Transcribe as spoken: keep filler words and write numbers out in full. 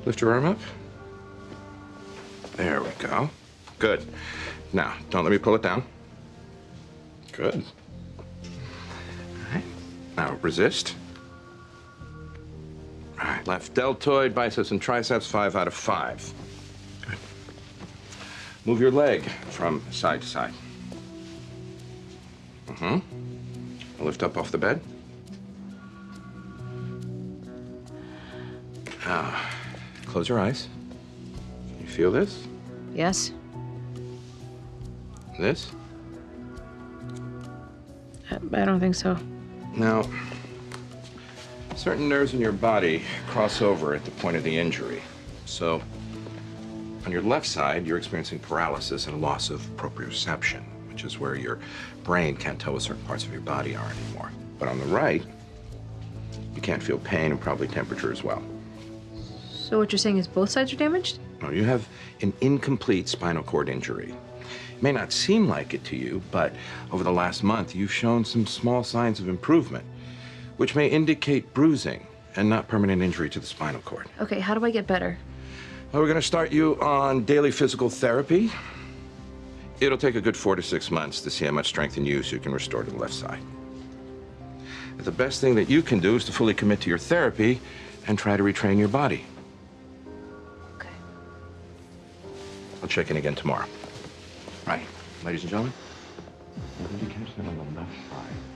Lift your arm up. There we go. Good. Now, don't let me pull it down. Good. All right. Now, resist. All right. Left deltoid, biceps, and triceps, five out of five. Good. Move your leg from side to side. Mm-hmm. Lift up off the bed. Now, close your eyes. Can you feel this? Yes. This? I, I don't think so. Now, certain nerves in your body cross over at the point of the injury. So, on your left side, you're experiencing paralysis and a loss of proprioception, which is where your brain can't tell what certain parts of your body are anymore. But on the right, you can't feel pain and probably temperature as well. So what you're saying is both sides are damaged? No, you have an incomplete spinal cord injury. It may not seem like it to you, but over the last month, you've shown some small signs of improvement, which may indicate bruising and not permanent injury to the spinal cord. Okay, how do I get better? Well, we're going to start you on daily physical therapy. It'll take a good four to six months to see how much strength and use you can restore to the left side. The best thing that you can do is to fully commit to your therapy and try to retrain your body. Okay. I'll check in again tomorrow. Right, ladies and gentlemen. What did you catch that on the left side?